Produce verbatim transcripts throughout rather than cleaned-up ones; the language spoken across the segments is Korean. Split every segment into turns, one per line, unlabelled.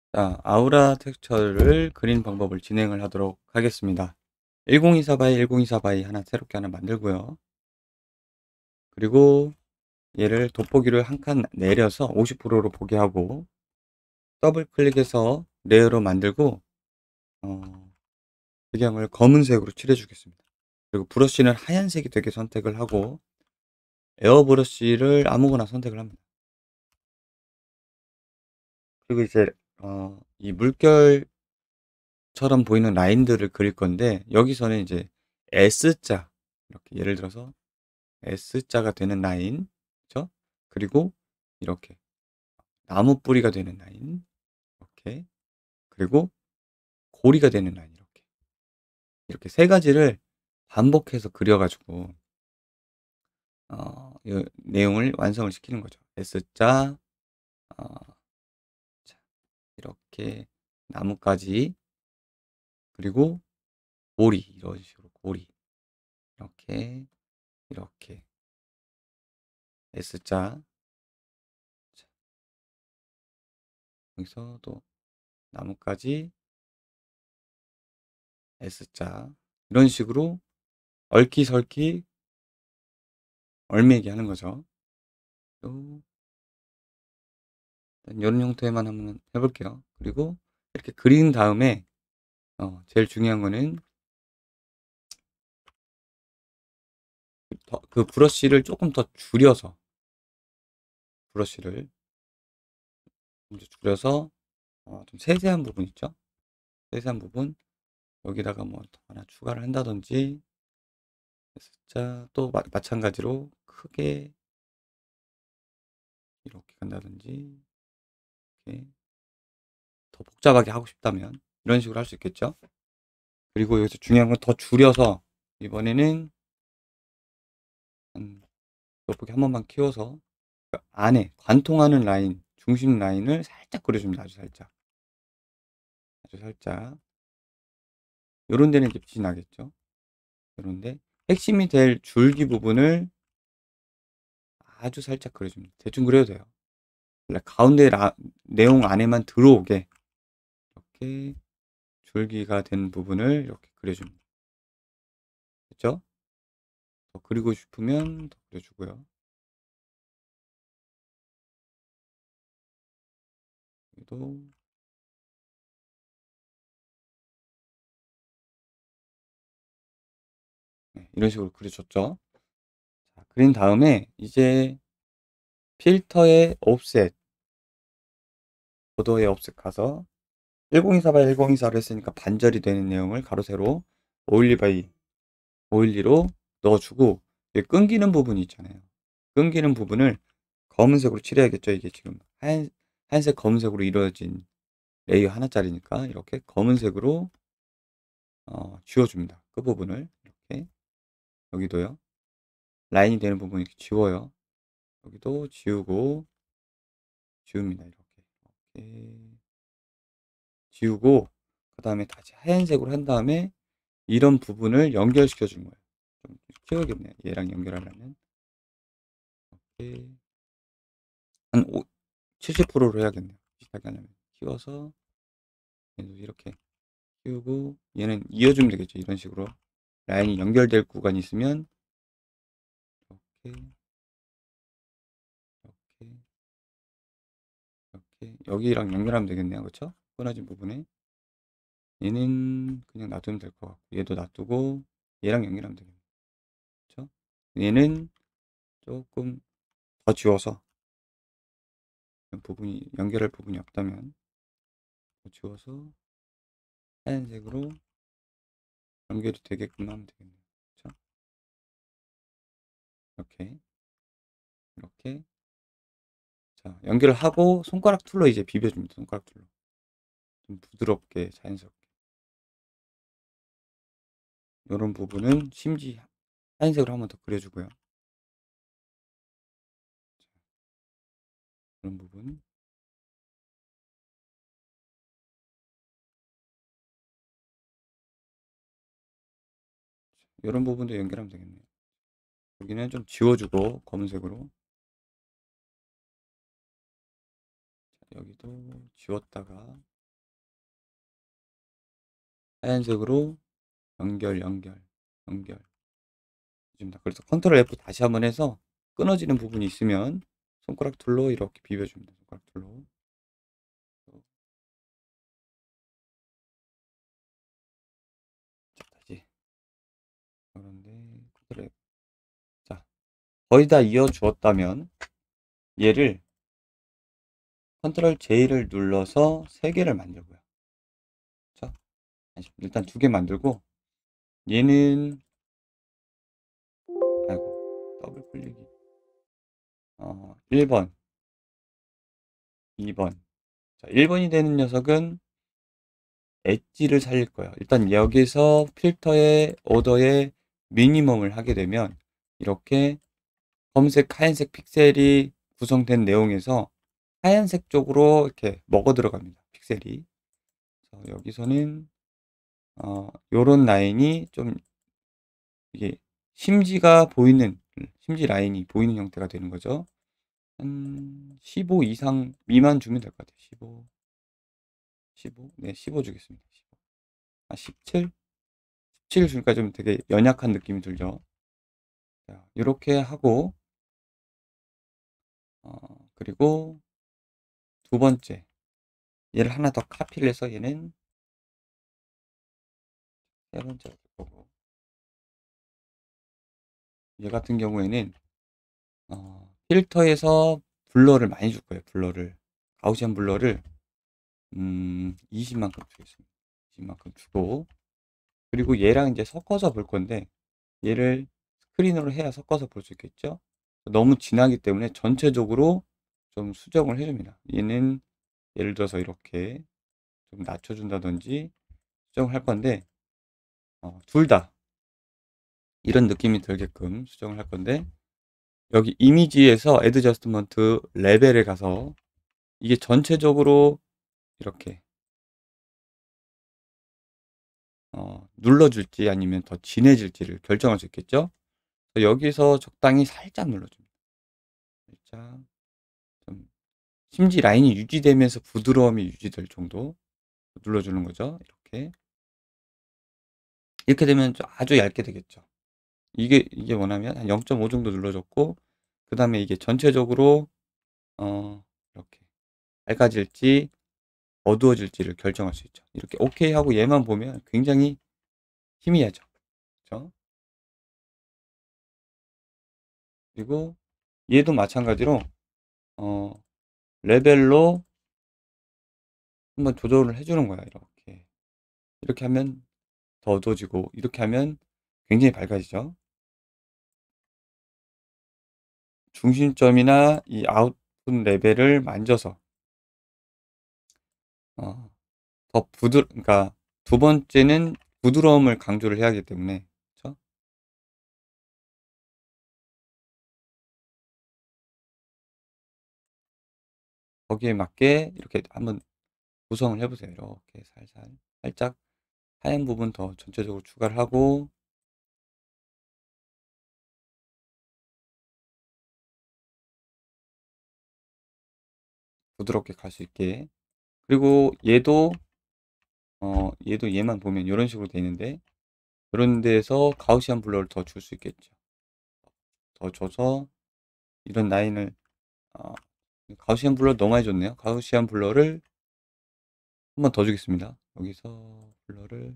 자, 아우라 텍스처를 그리는 방법을 진행을 하도록 하겠습니다. 천이십사 바이 천이십사 바이 하나 새롭게 하나 만들고요. 그리고 얘를 돋보기를 한 칸 내려서 오십 퍼센트로 보게 하고 더블 클릭해서 레이어로 만들고 어, 배경을 검은색으로 칠해 주겠습니다. 그리고 브러쉬는 하얀색이 되게 선택을 하고 에어 브러쉬를 아무거나 선택을 합니다. 그리고 이제 어, 이 물결 처럼 보이는 라인들을 그릴 건데 여기서는 이제 S자 이렇게 예를 들어서 S자가 되는 라인 그쵸? 그리고 이렇게 나무 뿌리가 되는 라인 이렇게 그리고 고리가 되는 라인 이렇게 이렇게 세 가지를 반복해서 그려 가지고 어, 이 내용을 완성을 시키는 거죠. S자 어, 자, 이렇게 나뭇가지 그리고 고리 이런 식으로 고리 이렇게 이렇게 S자 자, 여기서 또 나뭇가지 S자 이런 식으로 얽히설키 얼매기 하는 거죠. 또 이런 형태만 한번 해볼게요. 그리고 이렇게 그린 다음에 어, 제일 중요한 거는 더, 그 브러쉬를 조금 더 줄여서 브러쉬를 좀 줄여서 어, 좀 세세한 부분 있죠? 세세한 부분 여기다가 뭐 하나 추가를 한다든지 S자 또 마, 마찬가지로 크게 이렇게 간다든지 이렇게 더 복잡하게 하고 싶다면 이런 식으로 할 수 있겠죠? 그리고 여기서 중요한 건 더 줄여서 이번에는 한 돋보기 한 번만 키워서 그 안에 관통하는 라인, 중심 라인을 살짝 그려줍니다. 아주 살짝. 아주 살짝. 요런 데는 이제 빛이 나겠죠. 요런데 핵심이 될 줄기 부분을 아주 살짝 그려줍니다. 대충 그려도 돼요. 가운데 라, 내용 안에만 들어오게 이렇게 줄기가 된 부분을 이렇게 그려줍니다. 그렇죠? 더 그리고 싶으면 더 그려주고요. 여기도 네, 이런 식으로 그려줬죠. 자, 그린 다음에 이제 필터의 옵셋, 보도의 옵셋 가서 천이십사 바이 천이십사로 했으니까 반절이 되는 내용을 가로 세로 오백십이 바이 오백십이로 넣어주고 끊기는 부분이 있잖아요. 끊기는 부분을 검은색으로 칠해야겠죠. 이게 지금 하얀, 하얀색 검은색으로 이루어진 레이어 하나짜리니까 이렇게 검은색으로 어, 지워줍니다. 그 부분을 이렇게 여기도요. 라인이 되는 부분 이렇게 지워요. 여기도 지우고 지웁니다. 이렇게 이렇게 지우고 그 다음에 다시 하얀색으로 한 다음에 이런 부분을 연결시켜 준 거예요. 좀 키워야겠네요. 얘랑 연결하려면 이렇게 한 오, 칠십 퍼센트로 해야겠네요. 비슷하게 하려면 키워서 얘도 이렇게 키우고 얘는 이어주면 되겠죠. 이런 식으로 라인이 연결될 구간이 있으면 이렇게 이렇게 이렇게 여기랑 연결하면 되겠네요. 그렇죠? 끊어진 부분에 얘는 그냥 놔두면 될 것 같고 얘도 놔두고 얘랑 연결하면 되겠네요. 그렇죠? 얘는 조금 더 지워서 부분이 연결할 부분이 없다면 더 지워서 하얀색으로 연결이 되게끔 하면 되겠네요. 그렇죠? 이렇게 이렇게 자 연결을 하고 손가락 툴로 이제 비벼줍니다. 손가락 툴로 좀 부드럽게 자연스럽게 이런 부분은 심지 하얀색으로 한 번 더 그려주고요. 이런 부분 이런 부분도 연결하면 되겠네요. 여기는 좀 지워주고 검은색으로 자, 여기도 지웠다가 하얀색으로 연결, 연결, 연결 해줍니다. 그래서 컨트롤 에프 다시 한번 해서 끊어지는 부분이 있으면 손가락 툴로 이렇게 비벼줍니다. 손가락 툴로. 자, 다시. 그런데 컨트롤 에프. 자, 거의 다 이어 주었다면 얘를 컨트롤 제이를 눌러서 세 개를 만들고요. 자, 일단 두 개 만들고 얘는 아이고 더블 클릭이 어, 일 번, 이 번. 자, 일 번이 되는 녀석은 엣지를 살릴 거예요. 일단 여기서 필터의 오더의 미니멈을 하게 되면 이렇게 검은색, 하얀색 픽셀이 구성된 내용에서 하얀색 쪽으로 이렇게 먹어 들어갑니다. 픽셀이. 그래서 여기서는 어, 요런 라인이 좀 이게 심지가 보이는 심지 라인이 보이는 형태가 되는 거죠. 한 십오 이상 미만 주면 될 것 같아요. 십오, 십오, 네, 십오 주겠습니다. 십오. 아, 십칠? 십칠 주니까 좀 되게 연약한 느낌이 들죠. 자, 이렇게 하고 어, 그리고 두 번째 얘를 하나 더 카피를 해서 얘는 세 번째로 줄 거고 얘 같은 경우에는 어, 필터에서 블러를 많이 줄 거예요. 블러를 가우시안 블러를 음, 이십만큼 주겠습니다. 이십만큼 주고 그리고 얘랑 이제 섞어서 볼 건데 얘를 스크린으로 해야 섞어서 볼 수 있겠죠. 너무 진하기 때문에 전체적으로 좀 수정을 해줍니다. 얘는 예를 들어서 이렇게 좀 낮춰준다든지 수정을 할 건데 어, 둘 다 이런 느낌이 들게끔 수정을 할 건데 여기 이미지에서 애드저스트먼트 레벨에 가서 이게 전체적으로 이렇게 어, 눌러줄지 아니면 더 진해질지를 결정할 수 있겠죠. 여기서 적당히 살짝 눌러줍니다. 살짝 좀 심지 라인이 유지되면서 부드러움이 유지될 정도 눌러주는 거죠. 이렇게 이렇게 되면 아주 얇게 되겠죠. 이게 이게 원하면 한 영 점 오 정도 눌러줬고 그 다음에 이게 전체적으로 어 이렇게 밝아질지 어두워질지를 결정할 수 있죠. 이렇게 오케이 하고 얘만 보면 굉장히 희미하죠. 그렇죠? 그리고 얘도 마찬가지로 어 레벨로 한번 조절을 해주는 거야. 이렇게 이렇게 하면 더 어두워지고 이렇게 하면 굉장히 밝아지죠. 중심점이나 이 아웃풋 레벨을 만져서 어, 더 부드, 그러니까 두 번째는 부드러움을 강조를 해야 하기 때문에 그렇죠? 거기에 맞게 이렇게 한번 구성을 해보세요. 이렇게 살살 살짝 하얀 부분 더 전체적으로 추가를 하고 부드럽게 갈 수 있게 그리고 얘도 어 얘도 얘만 보면 이런 식으로 돼 있는데 이런 데에서 가우시안 블러를 더 줄 수 있겠죠. 더 줘서 이런 라인을 어, 가우시안 블러 너무 많이 줬네요. 가우시안 블러를 한 번 더 주겠습니다. 여기서 블러를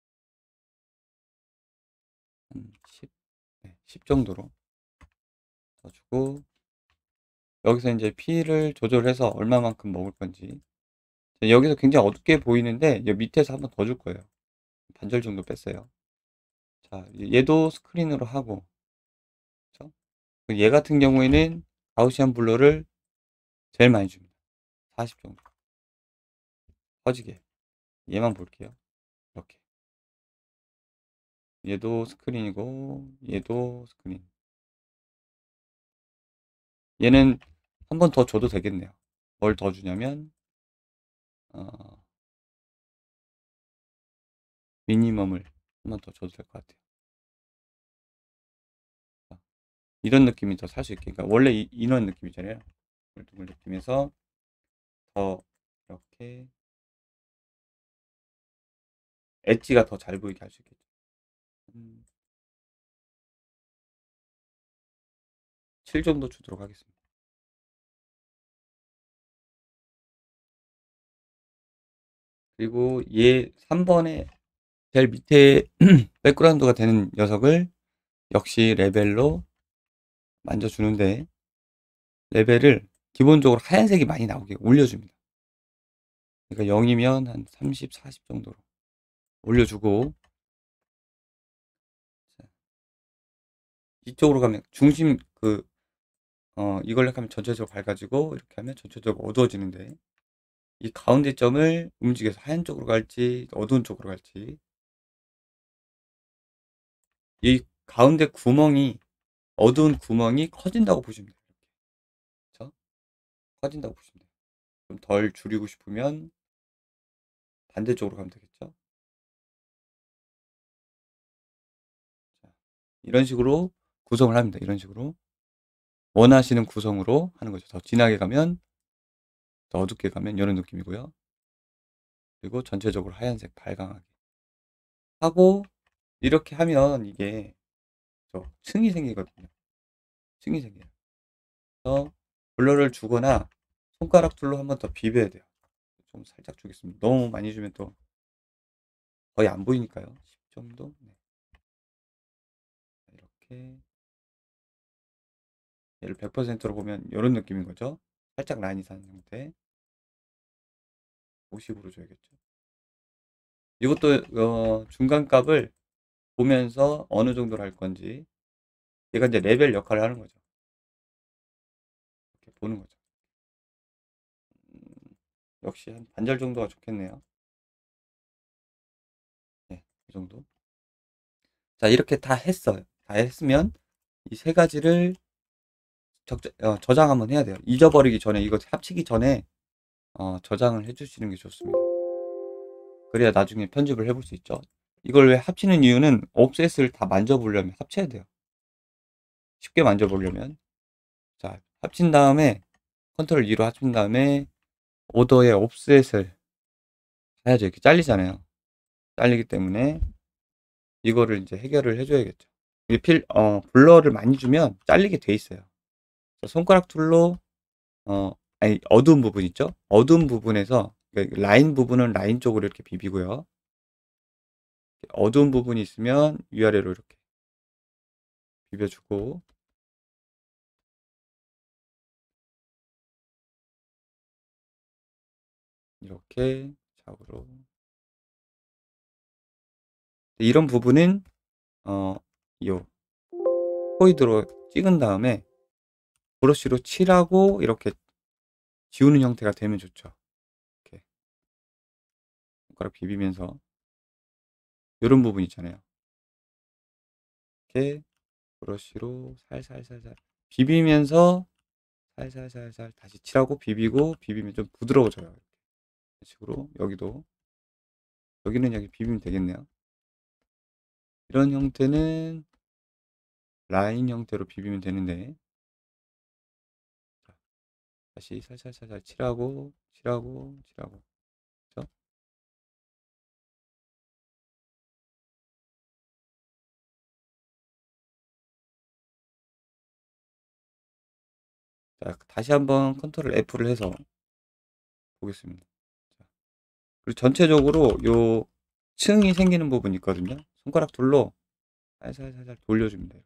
한 십, 네, 십 정도로 더 주고 여기서 이제 피를 조절해서 얼마만큼 먹을 건지 여기서 굉장히 어둡게 보이는데 여기 밑에서 한 번 더 줄 거예요. 반절 정도 뺐어요. 자, 얘도 스크린으로 하고 그렇죠? 얘 같은 경우에는 가우시안 블러를 제일 많이 줍니다. 사십 정도 퍼지게 얘만 볼게요. 이렇게 얘도 스크린이고 얘도 스크린 얘는 한 번 더 줘도 되겠네요. 뭘 더 주냐면 어, 미니멈을 한 번 더 줘도 될 것 같아요. 이런 느낌이 더 살 수 있게 그러니까 원래 이, 이런 느낌이잖아요. 둥글둥글 느낌에서 더 이렇게 엣지가 더 잘 보이게 할 수 있겠죠. 음, 칠 정도 주도록 하겠습니다. 그리고 얘 삼 번에 제일 밑에 백그라운드가 되는 녀석을 역시 레벨로 만져주는데, 레벨을 기본적으로 하얀색이 많이 나오게 올려줍니다. 그러니까 영이면 한 삼십, 사십 정도로 올려주고, 이쪽으로 가면 중심 그 어 이걸로 하면 전체적으로 밝아지고, 이렇게 하면 전체적으로 어두워지는데, 이 가운데 점을 움직여서 하얀 쪽으로 갈지 어두운 쪽으로 갈지, 이 가운데 구멍이, 어두운 구멍이 커진다고 보시면 돼요. 그렇죠? 커진다고 보시면 돼요. 좀 덜 줄이고 싶으면 반대쪽으로 가면 되겠죠. 자, 이런 식으로 구성을 합니다. 이런 식으로 원하시는 구성으로 하는 거죠. 더 진하게 가면, 더 어둡게 가면 이런 느낌이고요. 그리고 전체적으로 하얀색 발광하게 하고, 이렇게 하면 이게 저 층이 생기거든요. 층이 생겨요. 그래서 블러를 주거나 손가락 툴로 한 번 더 비벼야 돼요. 좀 살짝 주겠습니다. 너무 많이 주면 또 거의 안 보이니까요. 십 정도. 네. 이렇게 얘를 백 퍼센트로 보면 이런 느낌인 거죠. 살짝 라인이 사는 형태. 오십으로 줘야겠죠. 이것도 어, 중간값을 보면서 어느 정도로 할 건지, 얘가 이제 레벨 역할을 하는 거죠. 이렇게 보는 거죠. 음, 역시 한 반절 정도가 좋겠네요. 네, 이 정도. 자, 이렇게 다 했어요. 다 했으면 이 세 가지를 적, 어, 저장 한번 해야 돼요. 잊어버리기 전에, 이거 합치기 전에 어, 저장을 해주시는 게 좋습니다. 그래야 나중에 편집을 해볼 수 있죠. 이걸 왜 합치는 이유는, 옵셋을 다 만져보려면 합쳐야 돼요. 쉽게 만져보려면. 자, 합친 다음에 컨트롤 이로 합친 다음에 오더에 옵셋을 해야죠. 이렇게 잘리잖아요. 잘리기 때문에 이거를 이제 해결을 해줘야겠죠. 이게 필, 어, 블러를 많이 주면 잘리게 돼 있어요. 손가락 툴로 어, 아니, 어두운 부분 있죠? 어두운 부분에서, 그러니까 라인 부분은 라인 쪽으로 이렇게 비비고요. 어두운 부분이 있으면 위아래로 이렇게 비벼주고, 이렇게 좌우로. 이런 부분은 어, 요 포이드로 찍은 다음에 브러쉬로 칠하고 이렇게 지우는 형태가 되면 좋죠. 이렇게 손가락 비비면서 이런 부분 있잖아요. 이렇게 브러쉬로 살살살살 비비면서 살살살살 다시 칠하고 비비고, 비비면 좀 부드러워져요. 이런 식으로 여기도, 여기는 여기 비비면 되겠네요. 이런 형태는 라인 형태로 비비면 되는데, 자, 다시 살살살살 칠하고 칠하고 칠하고. 그렇죠? 자, 다시 한번 컨트롤 F를 해서 보겠습니다. 자, 그리고 전체적으로 요 층이 생기는 부분이 있거든요. 손가락 둘로 살살살살 돌려줍니다.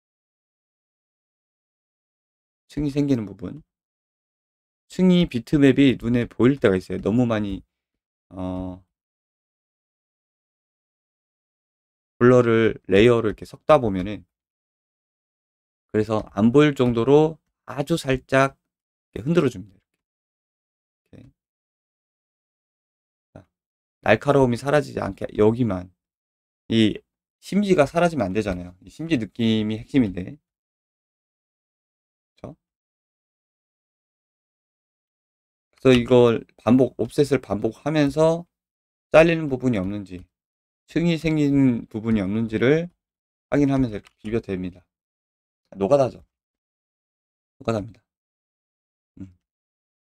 층이 생기는 부분. 층이 비트맵이 눈에 보일 때가 있어요. 너무 많이 어, 블러를 레이어를 이렇게 섞다 보면은, 그래서 안 보일 정도로 아주 살짝 이렇게 흔들어 줍니다. 이렇게. 자, 날카로움이 사라지지 않게 여기만, 이 심지가 사라지면 안 되잖아요. 이 심지 느낌이 핵심인데, 그렇죠? 그래서 이걸 반복, 옵셋을 반복하면서 잘리는 부분이 없는지, 층이 생긴 부분이 없는지를 확인하면서 이렇게 비벼댑니다. 노가다죠. 노가다입니다. 음.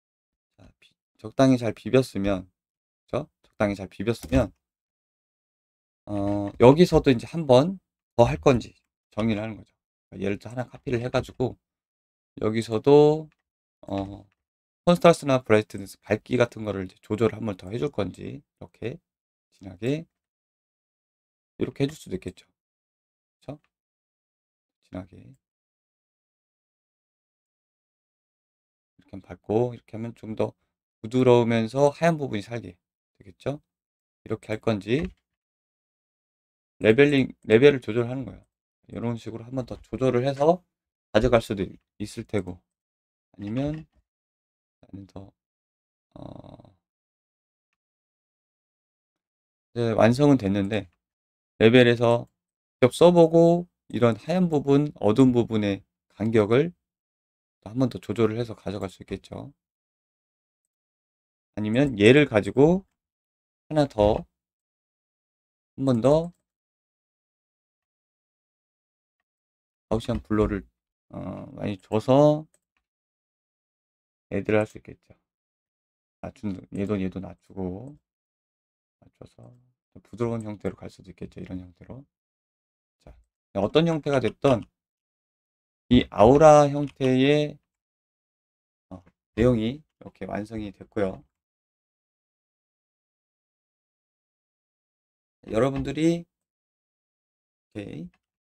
자, 비- 적당히 잘 비볐으면, 그렇죠? 적당히 잘 비볐으면 어 여기서도 인제 한 번 더 할 건지 정의를 하는 거죠. 예를 들어 하나 카피를 해 가지고 여기서도 어 콘트라스트나 브라이트니스 밝기 같은 거를 이제 조절을 한 번 더 해줄 건지 이렇게 진하게 요렇게 해줄 수도 있겠죠. 그쵸? 진하게 이렇게 하면 밝고 이렇게 하면 좀 더 부드러우면서 하얀 부분이 살게 되겠죠? 이렇게 할 건지 레벨링 레벨을 조절하는 거예요. 요런 식으로 한 번 더 조절을 해서 가져갈 수도 있 있을 테고 아니면 나는 더 어 이제 완성은 됐는데 레벨에서 직접 써 보고 이런 하얀 부분, 어두운 부분의 간격을 또 한 번 더 조절을 해서 가져갈 수 있겠죠. 아니면 얘를 가지고 하나 더 한 번 더 가우시안 블러를 어 많이 줘서 애드를 할 수 있겠죠. 낮춘 얘도 얘도 낮추고 낮춰서 더 부드러운 형태로 갈 수도 있겠죠, 이런 형태로. 자, 어떤 형태가 됐든 이 아우라 형태의 어 내용이 이렇게 완성이 됐고요. 여러분들이 이렇게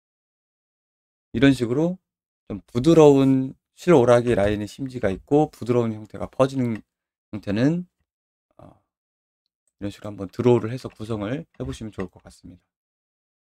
이런 식으로 좀 부드러운 실오라기 라인의 심지가 있고 부드러운 형태가 퍼지는 형태는 어 이런 식으로 한번 드로우를 해서 구성을 해 보시면 좋을 것 같습니다.